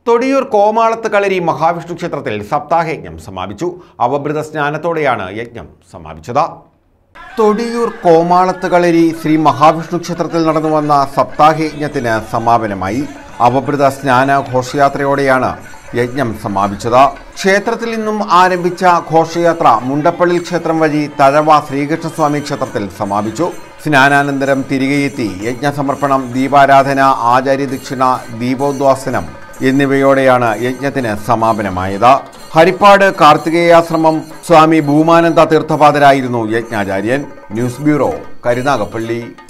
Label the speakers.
Speaker 1: തൊടിയൂർ കോമാളത്ത് കളരി മഹാവിഷ്ണു ക്ഷേത്രത്തിൽ സപ്താഹയജ്ഞം സമാപിച്ചു. അവഭൃത സ്നാനത്തോടെയാണ് യജ്ഞം സമാപിച്ചത്. തൊടിയൂർ കോമാളത്ത് കളരി ശ്രീ മഹാവിഷ്ണു ക്ഷേത്രത്തിൽ നടന്നുവന്ന സപ്താഹയജ്ഞത്തിന് സമാപനമായി. അവഭൃത സ്നാന ഘോഷയാത്രയോടെയാണ് യജ്ഞം സമാപിച്ചത്. ക്ഷേത്രത്തിൽ നിന്നും ആരംഭിച്ച ഘോഷയാത്ര മുണ്ടപ്പള്ളി ക്ഷേത്രം വഴി തഴവ ശ്രീകൃഷ്ണസ്വാമി ക്ഷേത്രത്തിൽ സമാപിച്ചു. സ്നാനാനന്തരം തിരികെയെത്തി യജ്ഞസമർപ്പണം, ദീപാരാധന, ആചാര്യദക്ഷിണ, ദീപോദ്വാസനം എന്നിവയോടെയാണ് യജ്ഞത്തിന് സമാപനമായത്. ഹരിപ്പാട് കാർത്തികേയാശ്രമം സ്വാമി ഭൂമാനന്ദ തീർത്ഥപാദരായിരുന്നു യജ്ഞാചാര്യൻ. News bureau, Karunagappally.